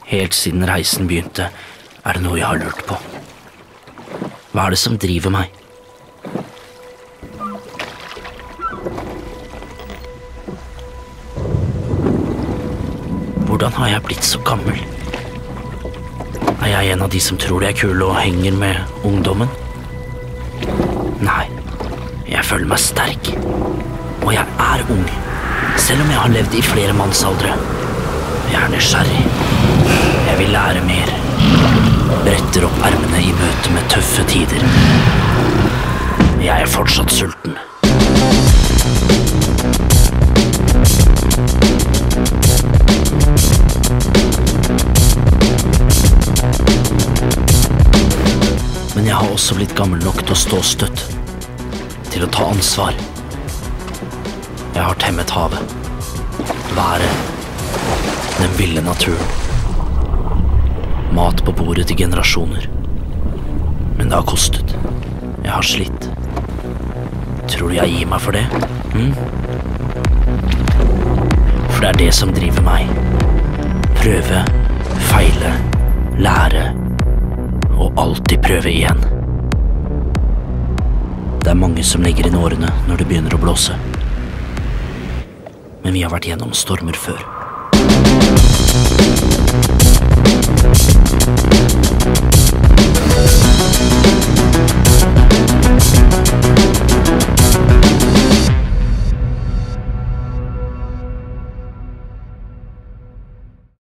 Helt siden reisen begynte, det noe jeg har lurt på. Hva det som driver meg? Hvordan har jeg blitt så gammel? Jeg en av de som tror de kule og henger med ungdommen? Nei, jeg føler meg sterk. Og jeg ung, selv om jeg har levd i flere mannsaldre. Jeg nysgjerrig. Jeg vil lære mer. Bretter opp ermene i møte med tøffe tider. Jeg fortsatt sulten. Men jeg har også blitt gammel nok til å stå støtt. Til å ta ansvar. Jeg har temmet havet. Været. Den ville naturen. Mat på bordet til generasjoner. Men det har kostet. Jeg har slitt. Tror du jeg gir meg for det? For det det som driver meg. Prøve, feile, lære og alltid prøve igjen. Det mange som legger inn årene når det begynner å blåse. Men vi har vært gjennom stormer før.